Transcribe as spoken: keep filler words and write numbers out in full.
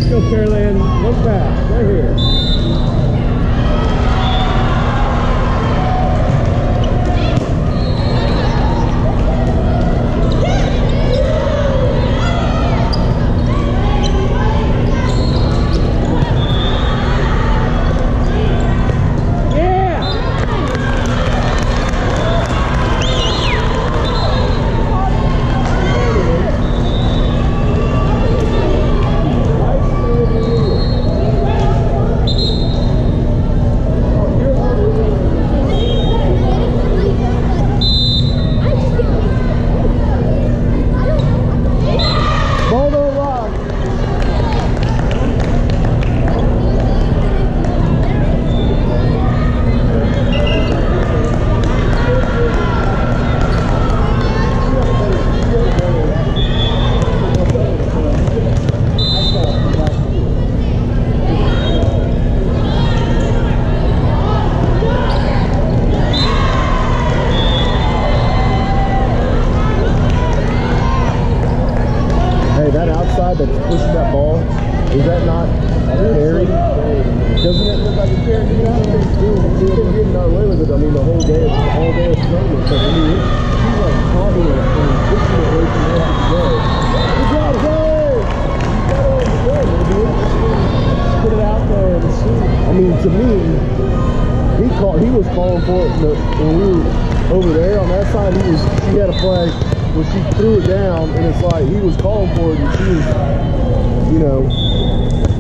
go, Caroline. Look back. Right here. That's pushing that ball, is that not scary? Doesn't it look like a scary? You know, he's been getting away with it. I mean, the whole day, all day of snowing. So I mean, he's like confident and pushing it away from where to go. Good job, guys! You got it on the way, dude. Put it out there and see. I mean, to me, he called. He was calling for it when we were over there on that side. He was. She had a flag. When she threw it down, and it's like he was calling for it, and she was, you know,